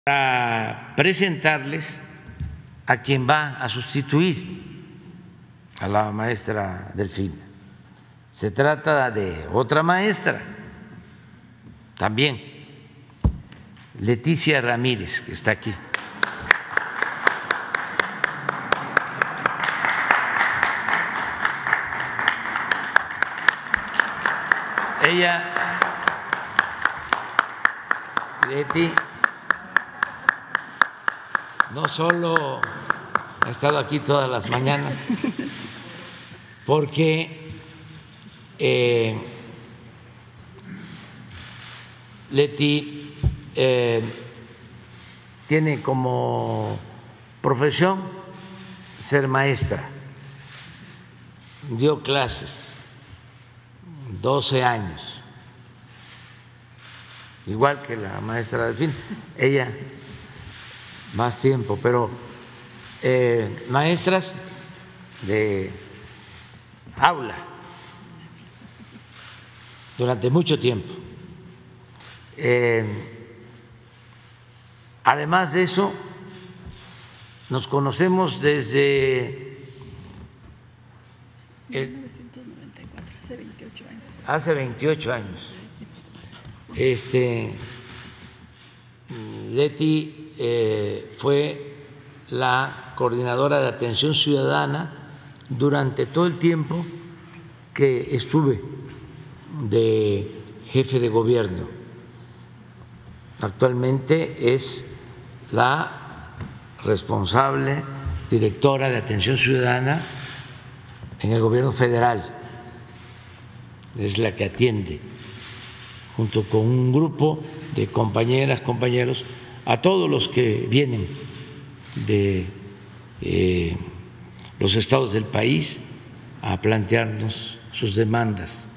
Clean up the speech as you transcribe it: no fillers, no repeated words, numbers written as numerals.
para presentarles a quien va a sustituir a la maestra Delfina. Se trata de otra maestra, también, Leticia Ramírez, que está aquí. Ella, Leti, no solo ha estado aquí todas las mañanas, porque Leti tiene como profesión ser maestra, dio clases 12 años, igual que la maestra Delfina, ella más tiempo, pero maestras de aula durante mucho tiempo. Además de eso, nos conocemos desde 1994, hace 28 años. Hace 28 años. Leti fue la coordinadora de atención ciudadana durante todo el tiempo que estuve de jefe de gobierno. Actualmente es la responsable directora de atención ciudadana en el gobierno federal. Es la que atiende, junto con un grupo de compañeras, compañeros, a todos los que vienen de los estados del país a plantearnos sus demandas.